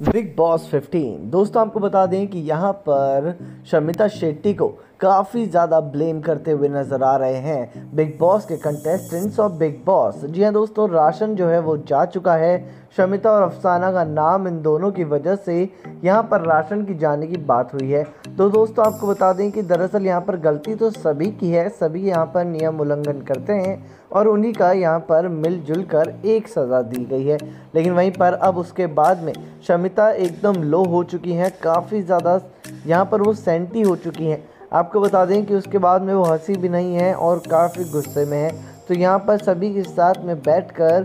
Big boss 15 दोस्तों आपको बता दें कि यहाँ पर शमिता शेट्टी को काफ़ी ज़्यादा ब्लेम करते हुए नज़र आ रहे हैं बिग बॉस के कंटेस्टेंट्स और बिग बॉस। जी हाँ दोस्तों, राशन जो है वो जा चुका है। शमिता और अफसाना का नाम इन दोनों की वजह से यहाँ पर राशन की जाने की बात हुई है। तो दोस्तों आपको बता दें कि दरअसल यहाँ पर गलती तो सभी की है, सभी यहाँ पर नियम उल्लंघन करते हैं और उन्हीं का यहाँ पर मिलजुल कर एक सज़ा दी गई है। लेकिन वहीं पर अब उसके बाद में शमिता एकदम लो हो चुकी हैं, काफ़ी ज़्यादा यहाँ पर वो सेंटी हो चुकी हैं। आपको बता दें कि उसके बाद में वो हंसी भी नहीं है और काफ़ी गुस्से में है। तो यहाँ पर सभी के साथ में बैठकर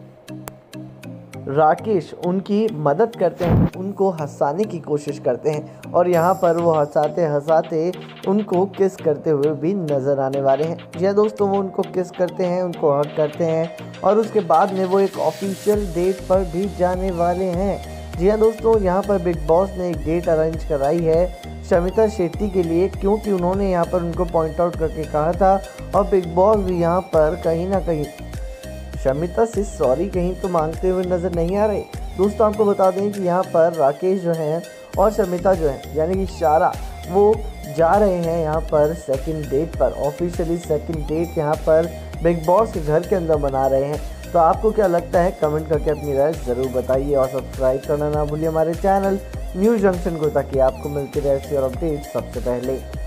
राकेश उनकी मदद करते हैं, उनको हंसाने की कोशिश करते हैं और यहाँ पर वो हंसाते हंसाते उनको किस करते हुए भी नज़र आने वाले हैं। जी हाँ दोस्तों, वो उनको किस करते हैं, उनको हग करते हैं और उसके बाद में वो एक ऑफिशियल डेट पर भी जाने वाले हैं। जी हाँ दोस्तों, यहाँ पर बिग बॉस ने एक डेट अरेंज कराई है शमिता शेट्टी के लिए, क्योंकि उन्होंने यहाँ पर उनको पॉइंट आउट करके कहा था और बिग बॉस भी यहाँ पर कहीं ना कहीं शमिता से सॉरी कहीं तो मांगते हुए नज़र नहीं आ रहे। दोस्तों आपको बता दें कि यहाँ पर राकेश जो हैं और शमिता जो है यानी कि शारा, वो जा रहे हैं यहाँ पर सेकंड डेट पर। ऑफिशियली सेकंड डेट यहाँ पर बिग बॉस के घर के अंदर मना रहे हैं। तो आपको क्या लगता है, कमेंट करके अपनी राय ज़रूर बताइए और सब्सक्राइब करना ना भूलिए हमारे चैनल न्यूज़ जंक्शन को, ताकि आपको मिलती रहे ऐसी और अपडेट सबसे पहले।